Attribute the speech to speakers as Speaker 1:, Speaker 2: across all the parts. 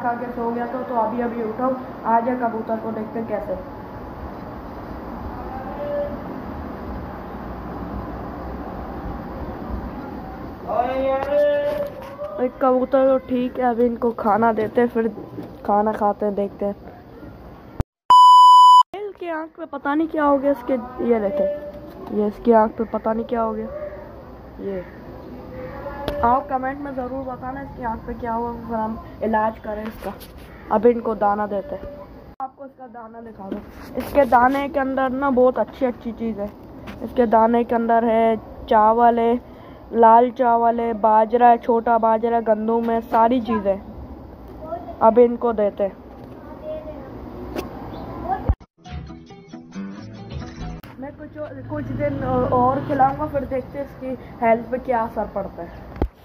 Speaker 1: खा के सो गया तो अभी अभी उठाओ, आ जाए कबूतर को देखते कैसे। एक कबूतर तो ठीक है, अभी इनको खाना देते फिर खाना खाते हैं, देखते हैं। इसकी आँख पे पता नहीं क्या हो गया इसके, ये देखे, ये इसकी आँख पे पता नहीं क्या हो गया। ये आप कमेंट में ज़रूर बताना इसकी आँख पे क्या हुआ, फिर हम इलाज करें इसका। अभी इनको दाना देते हैं। आपको इसका दाना दिखा दो। इसके दाने के अंदर ना बहुत अच्छी चीज़ है। इसके दाने के अंदर है चावल है, लाल चावल है, बाजरा है, छोटा बाजरा, गंदम है, सारी चीज़ें। अब इनको देते हैं। मैं कुछ दिन और खिलाऊंगा, फिर देखते हैं इसकी हेल्थ पे क्या असर पड़ता है।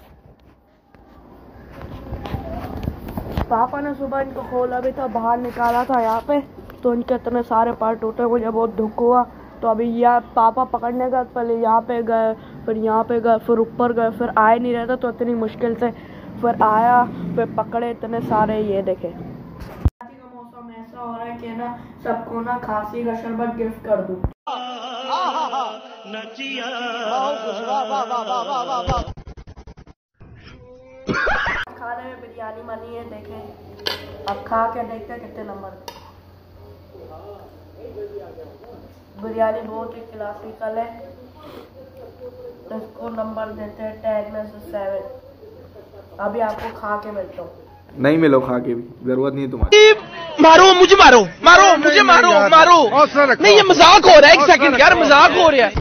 Speaker 1: पापा ने सुबह इनको खोला भी था, बाहर निकाला था यहाँ पे, तो इनके इतने सारे पार्ट टूटे, मुझे बहुत दुख हुआ। तो अभी यहाँ पापा पकड़ने का, पहले यहाँ पे गए, फिर यहाँ पे गए, फिर ऊपर गए, फिर आए नहीं रहता, तो इतनी मुश्किल से फिर आया, फिर पकड़े इतने सारे। ये देखे, खांसी का मौसम ऐसा हो रहा है कि ना सबको ना खांसी का शरबत गिफ्ट कर दूं। खाने में बिरयानी बनी है, देखें। अब खा के देखते हैं कितने नंबर। बिरयानी बहुत ही क्लासिकल है, तो इसको नंबर देते हैं 10 में से 7। अभी आपको खा के मिलता हूँ।
Speaker 2: नहीं मिलो, खा के भी जरूरत नहीं है तुम्हारी।
Speaker 3: मारो मुझे, मारो मारो मुझे, मारो मारो। नहीं, ये मजाक हो रहा है। एक सेकंड यार, मजाक हो रहा है।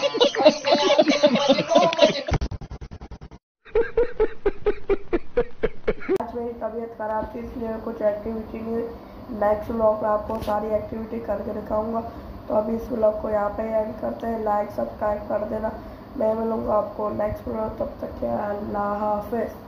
Speaker 1: आज मेरी तबीयत खराब थी, इसलिए कुछ एक्टिविटी नहीं हुई। नेक्स्ट व्लॉग में आपको सारी एक्टिविटी करके दिखाऊंगा। तो अभी इस व्लॉग को यहाँ पे एंड करते हैं। लाइक सब्सक्राइब कर देना। मैं मिलूंगा आपको नेक्स्ट व्लॉग, तब तक के अल्लाह हाफिज़।